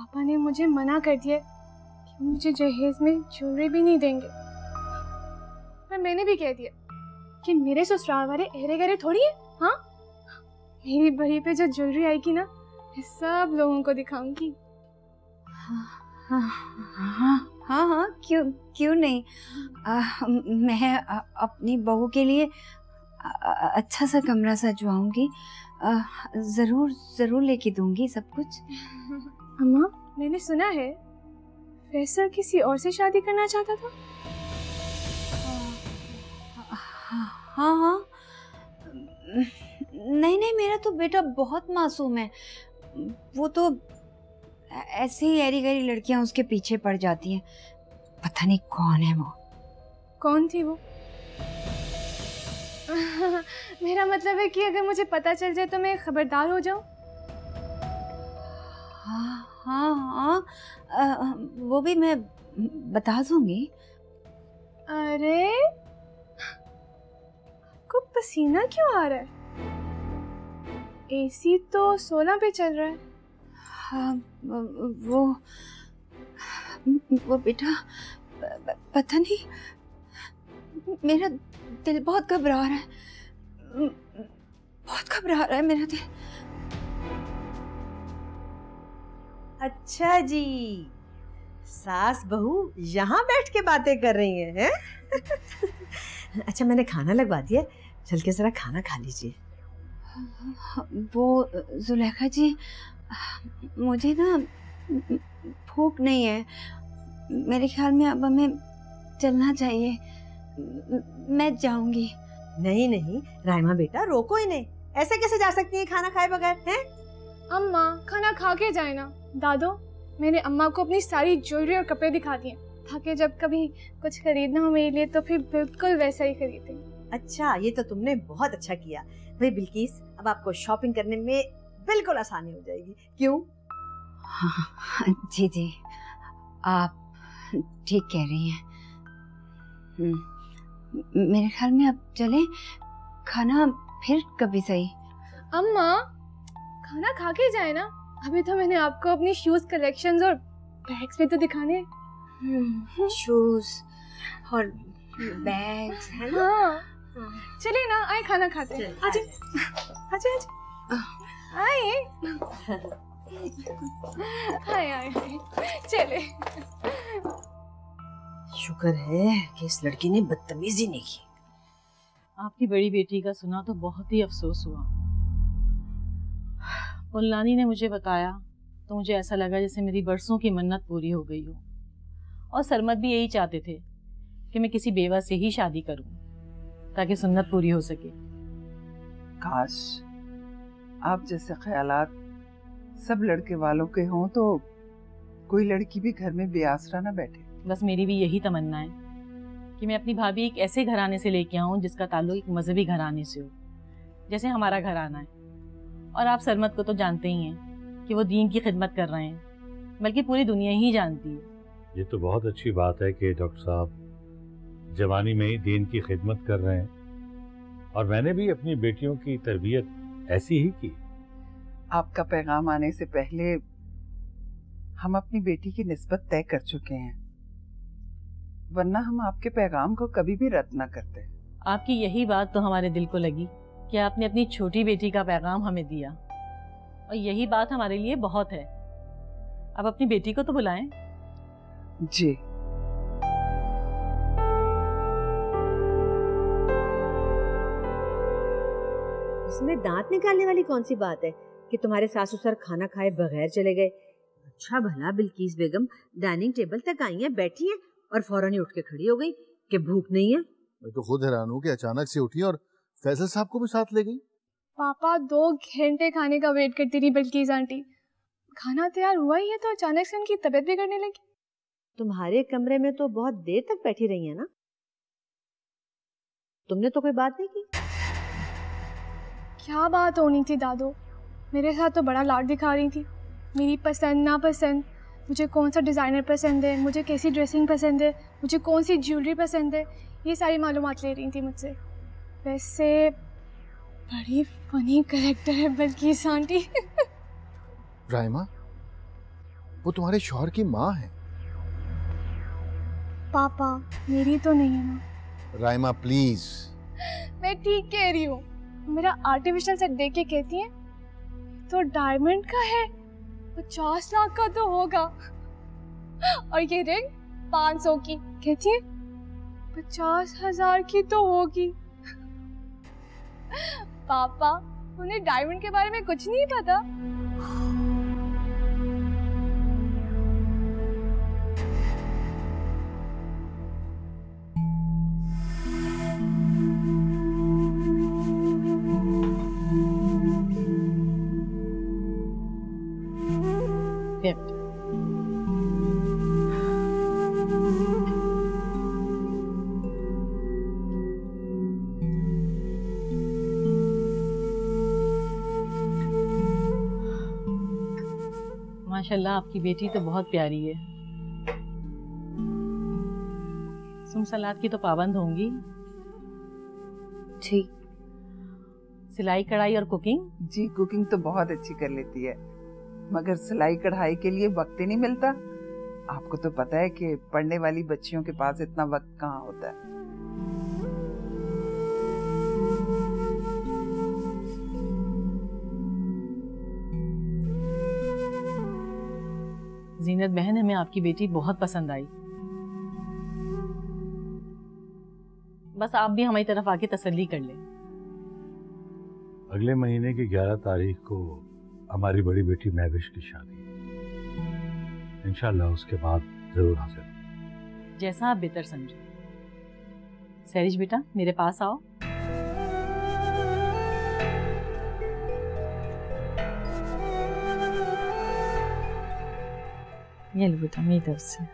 पापा ने मुझे मना कर दिया कि मुझे जहेज में ज्वेलरी भी नहीं देंगे। पर मैंने भी कह दिया कि मेरे ससुराल वाले अहरे गहरे थोड़ी है। हाँ, मेरी बड़ी पे जो ज्वेलरी आएगी ना, मैं सब लोगों को दिखाऊंगी। हाँ, क्यों नहीं। मैं अपनी बहू के लिए अच्छा सा कमरा सजवाऊंगी। जरूर लेके दूंगी सब कुछ। अम्मा, मैंने सुना है फैसल किसी और से शादी करना चाहता था। हाँ, नहीं, मेरा तो बेटा बहुत मासूम है। वो तो ऐसे ही ऐरी गैरी लड़कियां उसके पीछे पड़ जाती हैं। पता नहीं कौन है वो। कौन थी वो? मेरा मतलब है कि अगर मुझे पता चल जाए तो मैं खबरदार हो जाऊं। हाँ, वो भी मैं बता दूंगी। अरे, आपको पसीना क्यों आ रहा है? एसी तो 16 पे चल रहा है। हाँ, वो बेटा पता नहीं, मेरा दिल बहुत घबरा रहा है। मेरा दिल। अच्छा जी, सास बहू यहाँ बैठ के बातें कर रही हैं? अच्छा, मैंने खाना लगवा दिया, चल के जरा खाना खा लीजिए। वो जुलेखा जी, मुझे ना भूख नहीं है। मेरे ख्याल में अब हमें चलना चाहिए। मैं जाऊंगी। नहीं राइमा बेटा, रोको इन्हें। ऐसे कैसे जा सकती हैं खाना खाए बगैर? हैं? अम्मा, खाना खा के जाए ना। दादो, मैंने अम्मा को अपनी सारी ज्वेलरी और कपड़े दिखा दिए ताकि जब कभी कुछ खरीदना हो मेरे लिए तो फिर बिल्कुल वैसा ही खरीदे। अच्छा, ये तो तुमने बहुत अच्छा किया भाई बिल्किस। अब आपको शॉपिंग करने में बिल्कुल आसानी हो जाएगी। क्यों? हाँ, जी, आप ठीक कह रही हैं। मेरे ख्याल में अब चले, खाना फिर कभी सही। अम्मा, खाना खा के जाए ना। अभी तो मैंने आपको अपनी शूज कलेक्शंस और बैग्स भी तो दिखाने। शूज और बैग्स है ना? हाँ, चलिए ना, आए खाना खाते हैं। आजे आए चले। शुक्र है कि इस लड़की ने बदतमीजी नहीं की। आपकी बड़ी बेटी का सुना तो बहुत ही अफसोस हुआ। मुल्लानी ने मुझे बताया तो मुझे ऐसा लगा जैसे मेरी बरसों की मन्नत पूरी हो गई हो। और सरमद भी यही चाहते थे कि मैं किसी बेवा से ही शादी करूं ताकि सुन्नत पूरी हो सके। काश आप जैसे ख्यालात सब लड़के वालों के हों तो कोई लड़की भी घर में बेआसरा ना बैठे। बस मेरी भी यही तमन्ना है कि मैं अपनी भाभी एक ऐसे घराने से लेके आऊं जिसका ताल्लुक एक मजहबी घराने से हो, जैसे हमारा घराना है। और आप सरमद को तो जानते ही हैं कि वो दीन की खिदमत कर रहे हैं, बल्कि पूरी दुनिया ही जानती है। ये तो बहुत अच्छी बात है कि डॉक्टर साहब जवानी में ही दीन की खिदमत कर रहे हैं, और मैंने भी अपनी बेटियों की तरबियत ऐसी ही की। आपका पैगाम आने से पहले हम अपनी बेटी की निस्बत तय कर चुके हैं, वरना हम आपके पैगाम को कभी भी रद्द ना करते। आपकी यही बात तो हमारे दिल को लगी कि आपने अपनी छोटी बेटी का पैगाम हमें दिया, और यही बात हमारे लिए बहुत है। अब अपनी बेटी को तो बुलाएं। जी। इसमें दांत निकालने वाली कौन सी बात है कि तुम्हारे सासू सर खाना खाए बगैर चले गए? अच्छा भला बिल्किस बेगम डाइनिंग टेबल तक आई हैं, बैठी हैं और फौरन ही उठ के खड़ी हो गई कि भूख नहीं है। मैं तो खुद हैरान हूँ कि अचानक से उठी और फैसल साहब को भी साथ ले गई। पापा 2 घंटे खाने का वेट करती रही बिल्किस आंटी। खाना तैयार हुआ ही है तो अचानक से उनकी तबीयत बिगड़ने लगी। तुम्हारे कमरे में तो बहुत देर तक बैठी रही है ना? तुमने तो कोई बात नहीं की? क्या बात होनी थी दादो, मेरे साथ तो बड़ा लाड दिखा रही थी। मेरी पसंद नापसंद, मुझे कौन सा डिज़ाइनर पसंद है, मुझे कैसी ड्रेसिंग पसंद है, मुझे कौन सी ज्वेलरी पसंद है, ये सारी मालूमात ले रही थी मुझसे। वैसे बड़ी फनी कैरेक्टर है बिल्किस आंटी। राइमा, वो तुम्हारे शौहर की माँ है। पापा मेरी तो नहीं है ना। राइमा प्लीज। मैं ठीक कह रही हूँ। मेरा आर्टिफिशियल सेट देख के कहती है तो डायमंड का है, 50 लाख का तो होगा। और ये रिंग 500 की, कहती है 50,000 की तो होगी। पापा उन्हें डायमंड के बारे में कुछ नहीं पता। माशाल्लाह आपकी बेटी तो बहुत प्यारी है। तुम सलाद की तो पाबंद होंगी। जी। सिलाई कढ़ाई और कुकिंग? जी कुकिंग तो बहुत अच्छी कर लेती है, मगर सिलाई कढ़ाई के लिए वक्त ही नहीं मिलता। आपको तो पता है कि पढ़ने वाली बच्चियों के पास इतना वक्त कहाँ होता है। जीनत बहन, हमें आपकी बेटी बहुत पसंद आई। बस आप भी हमारी तरफ आके तसल्ली कर लें। अगले महीने की 11 तारीख को हमारी बड़ी बेटी महविश की शादी है। इंशाल्लाह उसके बाद जरूर हाजिर। जैसा आप बेहतर समझे। सैरिश बेटा मेरे पास आओ। ये लो बेटा मेरी तरफ से।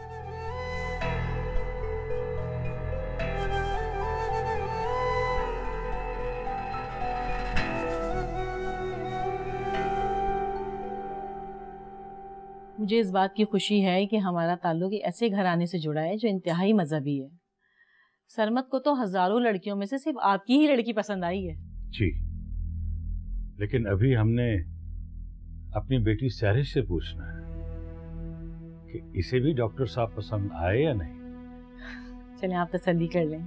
मुझे इस बात की खुशी है कि हमारा ताल्लुक एक ऐसे घराने से जुड़ा है जो इंतहाई मजहबी है। सरमत को तो हजारों लड़कियों में से सिर्फ आपकी ही लड़की पसंद आई है। जी, लेकिन अभी हमने अपनी बेटी सैरिश से पूछना है कि इसे भी डॉक्टर साहब पसंद आए या नहीं। चलें आप तसल्ली कर लें।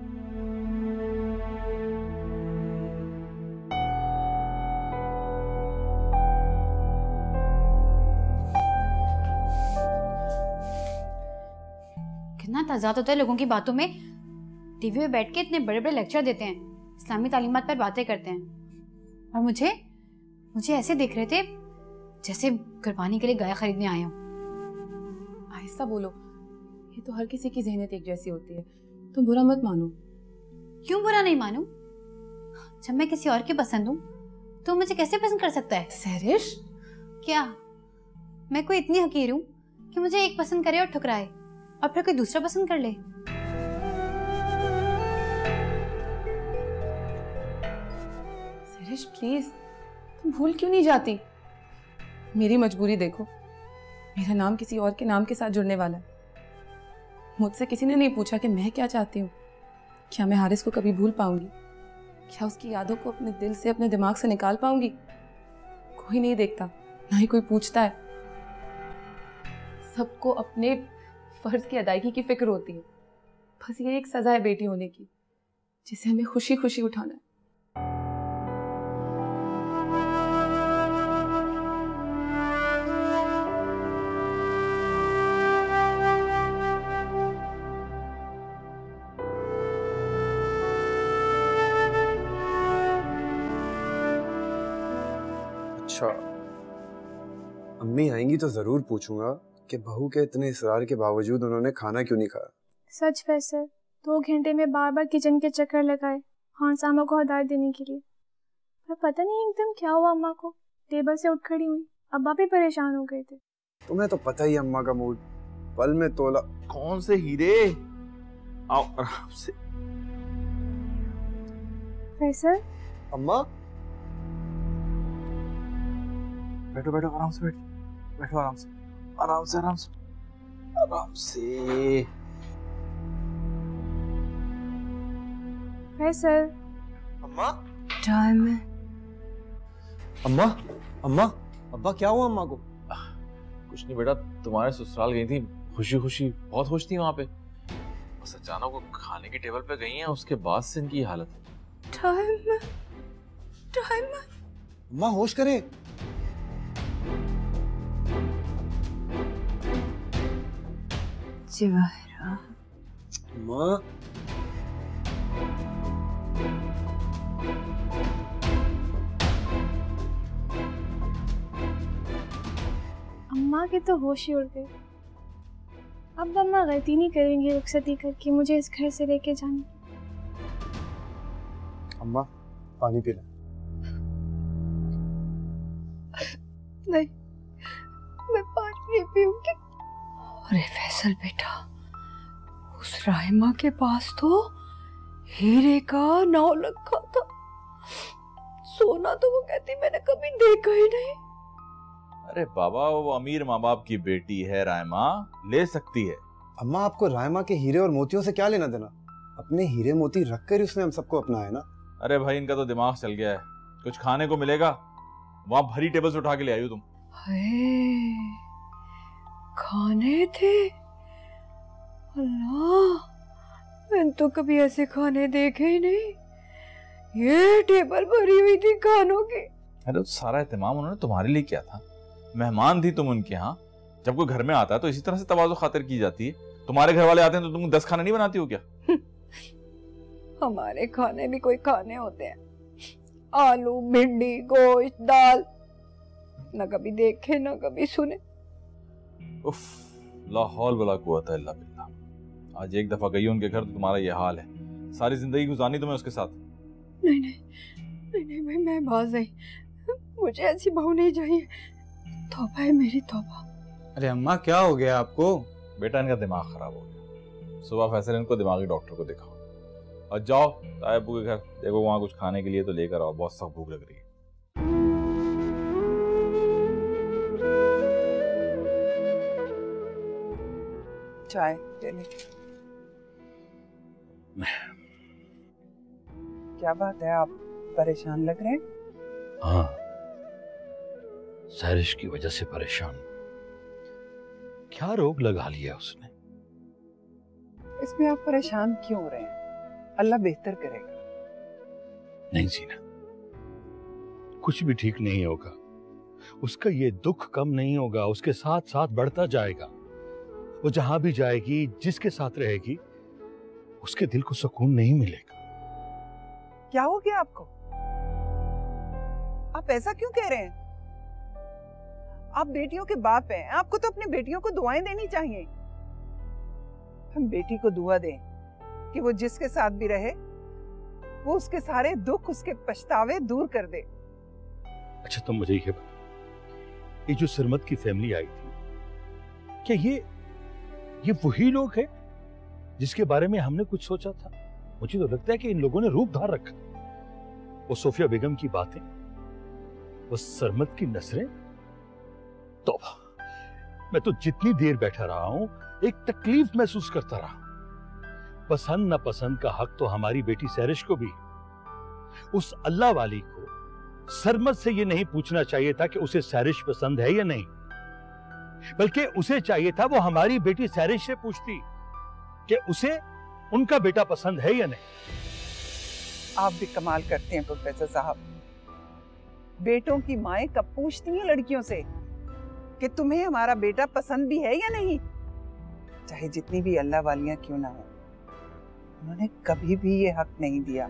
कितना तजाद होता है लोगों की बातों में। टीवी में बैठ के इतने बड़े बड़े लेक्चर देते हैं, इस्लामी तालीमात पर बातें करते हैं, और मुझे ऐसे दिख रहे थे जैसे कुर्बानी के लिए गाय खरीदने आए हो। आहिस्ता बोलो, ये तो हर किसी की ज़हनियत एक जैसी होती है, तुम बुरा मत मानो। क्यों बुरा नहीं मानूं? जब मैं किसी और की पसंद हूँ तो मुझे कैसे पसंद कर सकता है? सैरिश, क्या मैं कोई इतनी हकीर हूँ कि मुझे एक पसंद करे और ठुकराए और फिर कोई दूसरा पसंद कर ले? सैरिश प्लीज, तुम भूल क्यों नहीं जाती? मेरी मजबूरी देखो, मेरा नाम किसी और के नाम के साथ जुड़ने वाला है। मुझसे किसी ने नहीं पूछा कि मैं क्या चाहती हूँ। क्या मैं हारिस को कभी भूल पाऊंगी? क्या उसकी यादों को अपने दिल से, अपने दिमाग से निकाल पाऊंगी? कोई नहीं देखता, ना ही कोई पूछता है। सबको अपने फर्ज की अदायगी की फिक्र होती है। बस ये एक सजा है बेटी होने की, जिसे हमें खुशी खुशी उठाना है। अच्छा, अम्मी आएंगी तो जरूर पूछूंगा कि बहू के इतने इसरार के बावजूद उन्होंने खाना क्यों नहीं खाया। सच फैसल, 2 घंटे में बार बार किचन के चक्कर लगाए खान सामा को हदायत देने के लिए। पर पता नहीं एकदम क्या हुआ, अम्मा को टेबल से उठ खड़ी हुई। अब्बा भी परेशान हो गए थे। तुम्हें तो पता ही अम्मा का मूड, पल में तोला। कौन से हीरे? आओ आराम से। फैसल, अम्मा बैठो बैठो, आराम से बैठो, बैठो आराम से, आराम से आराम से आराम से। फैसल। अम्मा, टाइम है। अम्मा, अम्मा, अब्बा क्या हुआ अम्मा को? कुछ नहीं बेटा, तुम्हारे ससुराल गई थी खुशी खुशी, बहुत खुश थी वहां पे, बस अचानक वो खाने की टेबल पे गई हैं, उसके बाद से इनकी हालत है। टाइम अम्मा होश करे। जवाहिरा माँ अम्मा के तो होश ही उड़ गए। अब अम्मा गलती नहीं करेंगी रुखसती करके मुझे इस घर से लेके जाने। अम्मा पानी पी ले। नहीं, मैं पानी नहीं पीऊंगी। अरे फैसल बेटा, उस राहिमा के पास तो हीरे का 9 लाख था। सोना तो वो कहती मैंने कभी देखा ही नहीं। अरे बाबा, वो अमीर माँ बाप की बेटी है, रायमा ले सकती है। अम्मा आपको रायमा के हीरे और मोतियों से क्या लेना देना? अपने हीरे मोती रख कर उसने हम सबको अपनाया ना। अरे भाई, इनका तो दिमाग चल गया है। कुछ खाने को मिलेगा, वहां भरी टेबल से उठा के ले आई हो तुम। हाय, खाने थे? अल्लाह, मैंने तो कभी ऐसे खाने देखे ही नहीं। ये टेबल भरी हुई थी खानों की। अरे तो सारा एहतमाम उन्होंने तुम्हारे लिए किया था, मेहमान थी तुम उनके यहाँ। जब कोई घर में आता है तो इसी तरह से तवाज़ो खातिर की जाती है। तुम्हारे घर वाले आते हैं तो तुम 10 खाने नहीं बनाती हो क्या? हमारे खाने भी कोई खाने होते हैं? आलू, भिंडी, गोश्त, दाल, ना कभी देखे ना कभी सुने। उफ, ला हौल वला कुव्वता इल्ला बिल्लाह। आज एक दफा गई उनके घर तो तुम्हारा ये हाल है। सारी जिंदगी गुजारनी तुम्हें उसके साथ। नहीं नहीं नहीं, नहीं भाई, मैं बाज आई। मुझे ऐसी बहू नहीं चाहिए। तौबा है मेरी, तौबा। अरे अम्मा क्या हो गया आपको? बेटा इनका दिमाग खराब हो गया। सुबह फैसल इनको दिमागी डॉक्टर को दिखाओ और जाओ तायबू के घर, देखो वहां कुछ खाने के लिए तो लेकर आओ, बहुत सख्त भूख लग रही है। चाय ले ले। क्या बात है, आप परेशान लग रहे हैं? हाँ, सैरिश की वजह से परेशान। क्या रोग लगा लिया उसने? इसमें आप परेशान क्यों हो रहे हैं? अल्लाह बेहतर करेगा। नहीं जीना, कुछ भी ठीक नहीं होगा। उसका ये दुख कम नहीं होगा, उसके साथ साथ बढ़ता जाएगा। वो जहां भी जाएगी, जिसके साथ रहेगी, उसके दिल को सुकून नहीं मिलेगा। क्या हो गया आपको? आप ऐसा क्यों कह रहे हैं? आप बेटियों के बाप हैं, आपको तो अपनी बेटियों को दुआएं देनी चाहिए। हम बेटी को दुआ दें कि वो जिसके साथ भी रहे वो उसके सारे दुख, उसके पछतावे दूर कर दे। अच्छा तुम मुझे ये बता, ये जो सरमत की फैमिली आई थी, क्या ये वही लोग हैं जिसके बारे में हमने कुछ सोचा था? मुझे तो लगता है कि इन लोगों ने रूप धार रखा। वो सोफिया बेगम की बातें, वो सरमत की नसरें। तौबा, मैं तो जितनी देर बैठा रहा हूं एक तकलीफ महसूस करता रहा। पसंद ना पसंद का हक तो हमारी बेटी सैरिश को भी। उस अल्लाह वाली को सरमत से ये नहीं पूछना चाहिए था कि उसे सैरिश पसंद है या नहीं, बल्कि उसे चाहिए था वो हमारी बेटी सैरिश से पूछती कि उसे उनका बेटा पसंद है या नहीं। आप भी कमाल करते हैं प्रोफेसर साहब। बेटों की माएं कब पूछती हैं लड़कियों से कि तुम्हें हमारा बेटा पसंद भी है या नहीं? चाहे जितनी भी अल्लाह वालियां क्यों ना हो, उन्होंने कभी भी ये हक नहीं दिया।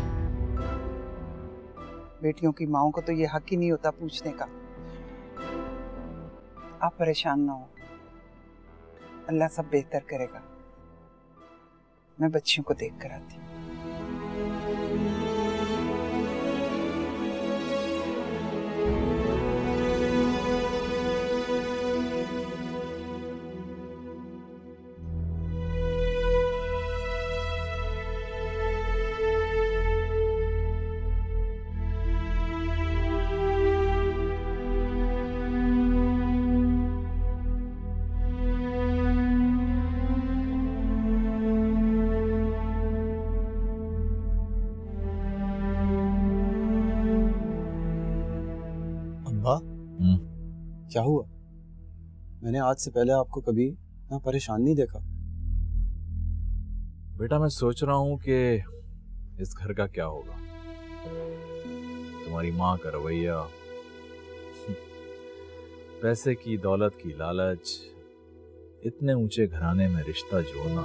बेटियों की माओं को तो ये हक ही नहीं होता पूछने का। आप परेशान ना हो, अल्लाह सब बेहतर करेगा। मैं बच्चियों को देख कर आती हूँ। क्या हुआ? मैंने आज से पहले आपको कभी इतना परेशान नहीं देखा। बेटा मैं सोच रहा हूँ कि इस घर का क्या होगा। तुम्हारी माँ का रवैया, पैसे की दौलत की लालच, इतने ऊंचे घराने में रिश्ता जोड़ना,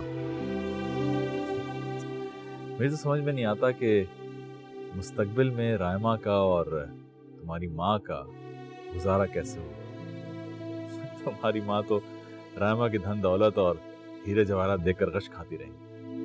मुझे तो समझ में नहीं आता कि मुस्तकबिल में रायमा का और तुम्हारी माँ का गुजारा कैसे होगा। तुम्हारी माँ तो रायमा की धन दौलत और हीरे जवाहरात देखकर गश खाती रहेंगी।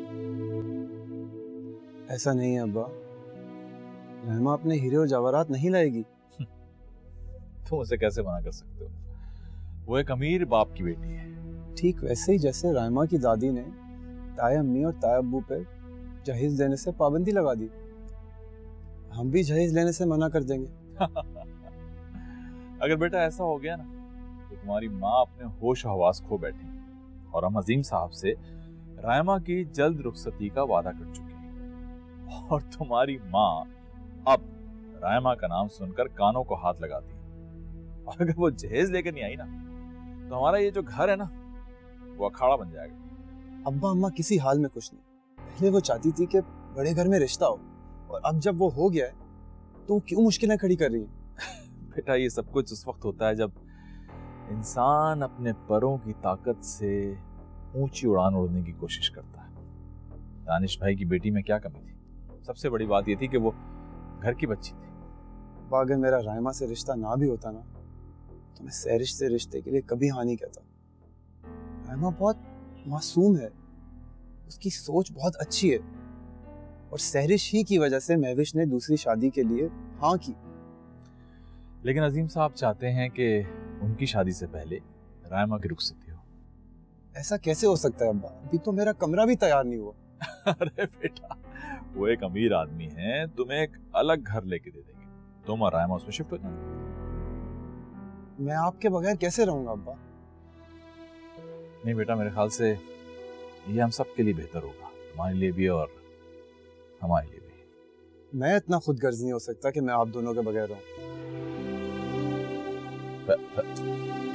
ऐसा नहीं है अब्बा, रायमा अपने हीरे और जवाहरात नहीं लाएगी। तुम उसे कैसे मना कर सकते हो? वो एक अमीर बाप की बेटी है। ठीक वैसे ही जैसे रायमा की दादी ने ताया अम्मी और ताया अब्बू पे जहेज देने से पाबंदी लगा दी, हम भी जहेज लेने से मना कर देंगे। अगर बेटा ऐसा हो गया ना तो तुम्हारी माँ अपने होश हवास खो बैठेंगी और हम अजीम साहब से रायमा की जल्द रुखसती का वादा कर चुके हैं। और तुम्हारी माँ अब रायमा का नाम सुनकर कानों को हाथ लगाती है। और अगर वो जहेज लेकर नहीं आई ना तो हमारा ये जो घर है ना वो अखाड़ा बन जाएगा। अब्बा अम्मा किसी हाल में खुश नहीं। पहले वो चाहती थी कि बड़े घर में रिश्ता हो, और अब जब वो हो गया है तो क्यों मुश्किलें खड़ी कर रही हैं? बेटा ये सब कुछ उस वक्त होता है जब इंसान अपने परों की ताकत से ऊंची उड़ान उड़ने की कोशिश करता है। दानिश भाई की बेटी में क्या कमी थी? सबसे बड़ी बात ये थी कि वो घर की बच्ची थी। अगर मेरा रायमा से रिश्ता ना भी होता ना तो मैं सहरिश से रिश्ते के लिए कभी हाँ नहीं कहता। रायमा बहुत मासूम है, उसकी सोच बहुत अच्छी है, और सहरिश ही की वजह से महविश ने दूसरी शादी के लिए हाँ की। लेकिन अजीम साहब चाहते हैं कि उनकी शादी से पहले रायमा की रुखसती हो। ऐसा कैसे हो सकता है अब्बा? अभी तो मेरा कमरा भी तैयार नहीं हुआ। अरे बेटा वो एक अमीर आदमी है, तुम्हें एक अलग घर लेके दे देंगे, तुम और रायमा उसमें शिफ्ट हो जाना। मैं आपके बगैर कैसे रहूंगा अब्बा? नहीं बेटा मेरे ख्याल से ये हम सब के लिए बेहतर होगा, तुम्हारे लिए भी और हमारे लिए भी। मैं इतना खुदगर्ज नहीं हो सकता कि मैं आप दोनों के बगैर रहूं।